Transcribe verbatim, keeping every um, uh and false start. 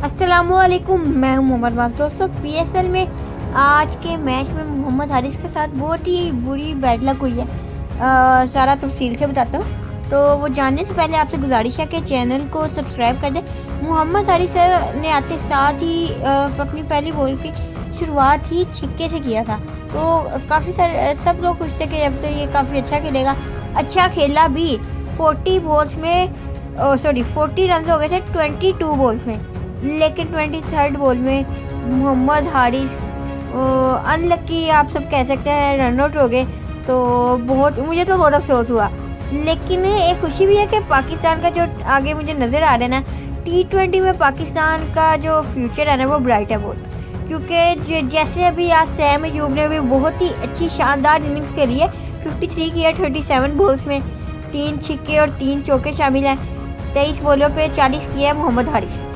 अस्सलामुअलैकुम, मैं हूं मोहम्मद वास। दोस्तों, पीएसएल में आज के मैच में मोहम्मद हारिस के साथ बहुत ही बुरी बैड लक हुई है। आ, सारा तफसील से बताता हूं। तो वो जानने से पहले आपसे गुजारिश है कि चैनल को सब्सक्राइब कर दें। मोहम्मद हारिस ने आते साथ ही आ, अपनी पहली बॉल की शुरुआत ही छिक्के से किया था। तो काफ़ी सारे सब लोग खुश थे कि अब तो ये काफ़ी अच्छा खेलेगा। अच्छा खेला भी। फोर्टी बॉल्स में सॉरी फोर्टी रन हो गए थे ट्वेंटी टू बॉल्स में, लेकिन ट्वेंटी थर्ड बॉल में मोहम्मद हारिस अनलकी आप सब कह सकते हैं, रन आउट हो गए। तो बहुत मुझे तो बहुत अफसोस हुआ, लेकिन एक खुशी भी है कि पाकिस्तान का जो आगे मुझे नज़र आ रहा है ना, टी ट्वेंटी में पाकिस्तान का जो फ्यूचर है ना वो ब्राइट है बहुत। क्योंकि जैसे अभी आज सैम अयूब ने भी बहुत ही अच्छी शानदार इनिंग्स खेली है। फिफ्टी थ्री की है थर्टी सेवन बॉल्स में, तीन छिक्के और तीन चौके शामिल हैं। तेईस बॉलों पे चालीस किया है मोहम्मद हारिस।